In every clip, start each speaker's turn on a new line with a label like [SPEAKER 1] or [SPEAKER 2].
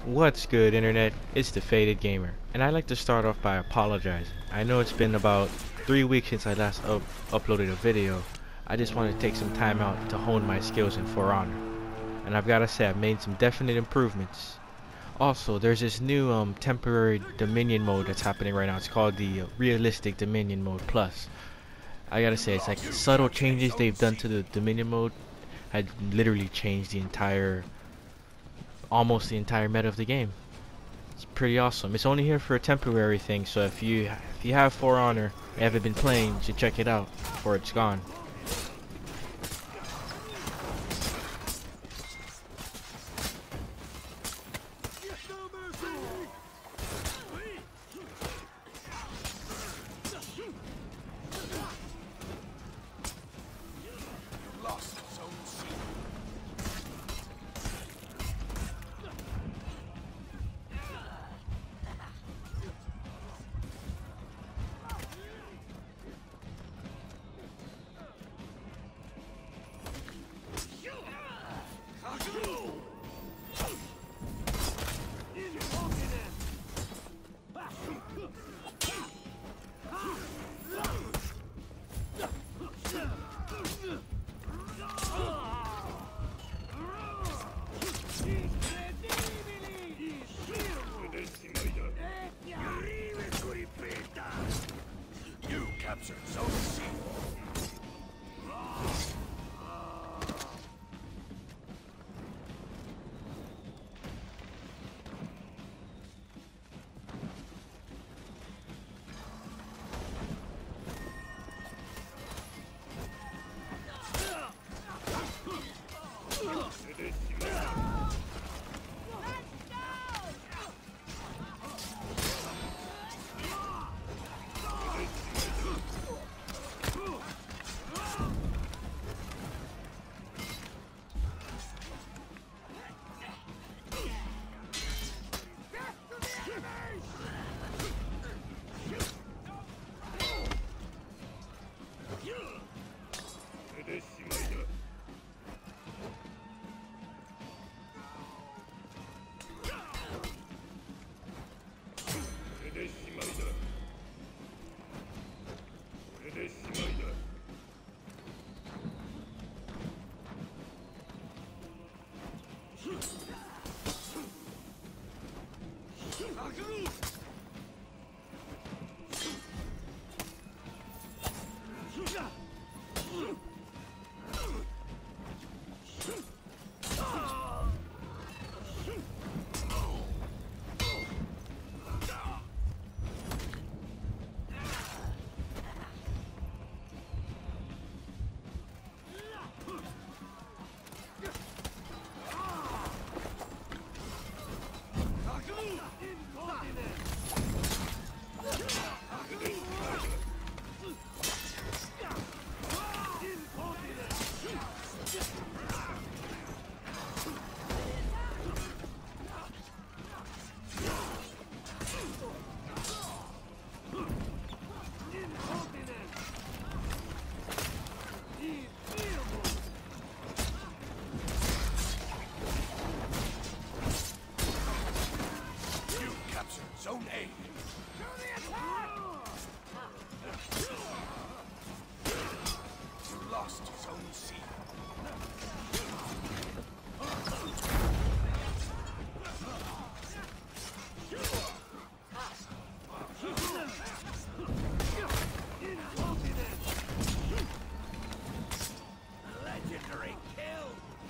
[SPEAKER 1] What's good, internet? It's the Faded Gamer, and I'd like to start off by apologizing. I know it's been about 3 weeks since I last uploaded a video. I just wanted to take some time out to hone my skills in For Honor, and I've gotta say I've made some definite improvements. Also, there's this new temporary Dominion mode that's happening right now. It's called the Realistic Dominion Mode Plus. I gotta say, it's like subtle changes they've done to the Dominion mode had literally changed almost the entire meta of the game. It's pretty awesome. It's only here for a temporary thing, so if you have For Honor and haven't been playing, you should check it out before it's gone.
[SPEAKER 2] You captured Zone C. Zone A. You lost Zone C. Legendary kill.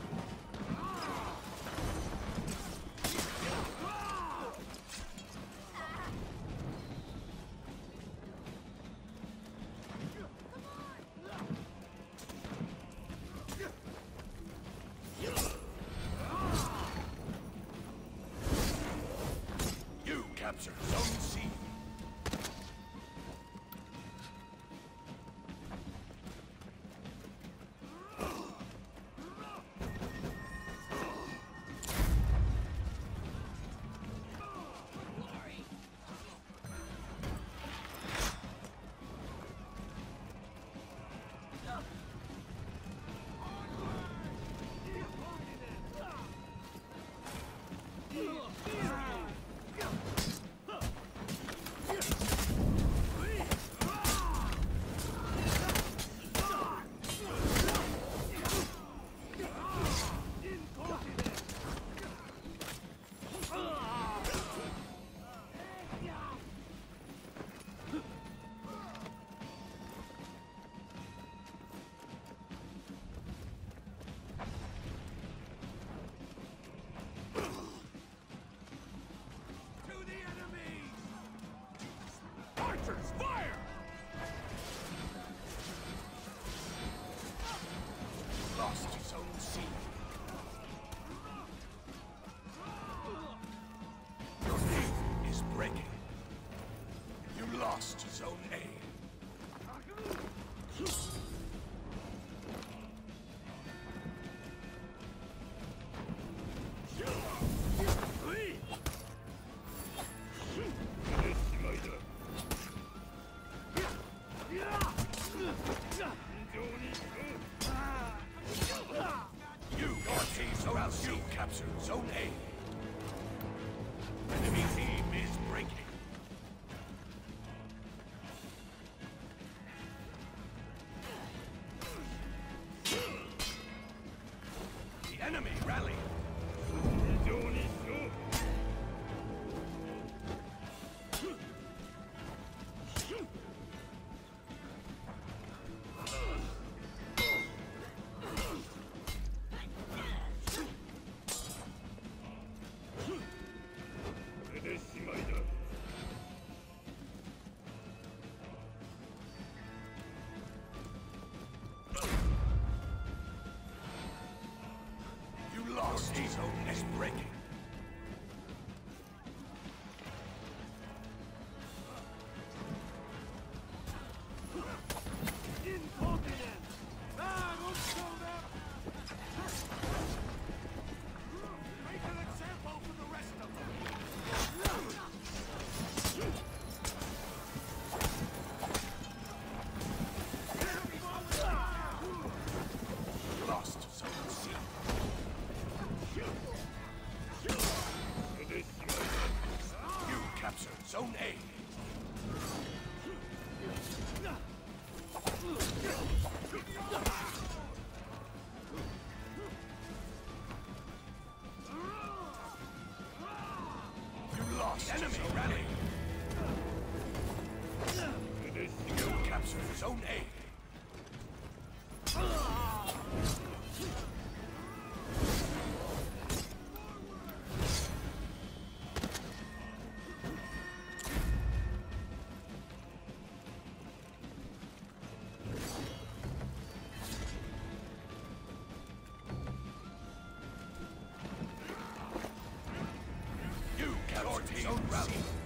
[SPEAKER 2] Capture Zone C. Zone A. You captured Zone A. Enemy team is breaking. The enemy rally. You lost. Your zone is breaking. Make an example for the rest of them. Lost Zone C. You captured Zone A. You lost. Enemy rally. You captured Zone A. You captured Zone Rally.